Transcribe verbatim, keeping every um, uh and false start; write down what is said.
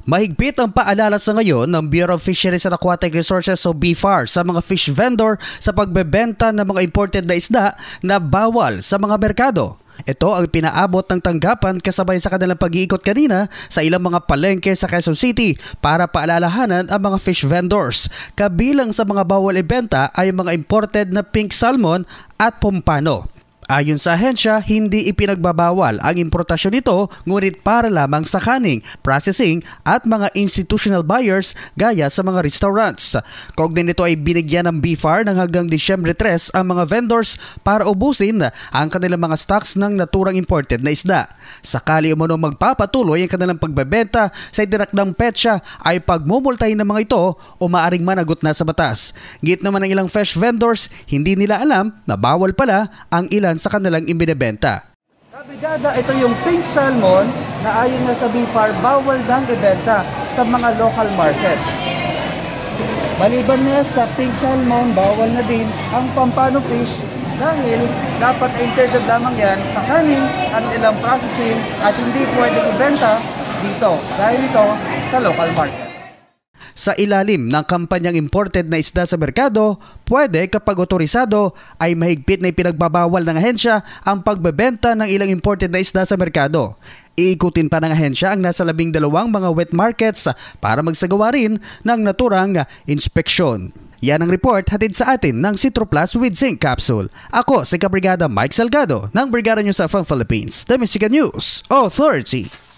Mahigpit ang paalala sa ngayon ng Bureau of Fisheries and Aquatic Resources o B F A R sa mga fish vendor sa pagbebenta ng mga imported na isda na bawal sa mga merkado. Ito ang pinaabot ng tanggapan kasabay sa kanilang pag-iikot kanina sa ilang mga palengke sa Quezon City para paalalahanan ang mga fish vendors. Kabilang sa mga bawal ibenta ay mga imported na pink salmon at pompano. Ayon sa ahensya, hindi ipinagbabawal ang importasyon nito ngunit para lamang sa kaning, processing at mga institutional buyers gaya sa mga restaurants. Kaugnay nito ay binigyan ng B F A R ng hanggang Disyembre tres ang mga vendors para ubusin ang kanilang mga stocks ng naturang imported na isda. Sakali umano magpapatuloy ang kanilang pagbebenta sa itinakdang petsa ay pagmumultahin ng mga ito o maaring managot na sa batas. Git naman ng ilang fish vendors, hindi nila alam na bawal pala ang ilan sa kanilang ibinebenta. Kabigada, ito yung pink salmon na ayon nga sa B F A R bawal nang ibenta sa mga local markets. Maliban na sa pink salmon, bawal na din ang pampano fish dahil dapat intended lamang yan sa kaning at ilang processing at hindi pwedeng ibenta dito dahil ito sa local market. Sa ilalim ng kampanyang imported na isda sa merkado, pwede kapag otorisado ay mahigpit na ipinagbabawal ng ahensya ang pagbebenta ng ilang imported na isda sa merkado. Iikutin pa ng ahensya ang nasa labing dalawang mga wet markets para magsagawa rin ng naturang inspeksyon. Yan ang report hatid sa atin ng Citroplus with Zinc Capsule. Ako si Kabrigada Mike Salgado ng Brigada News of Philippines, The Mexican News Authority.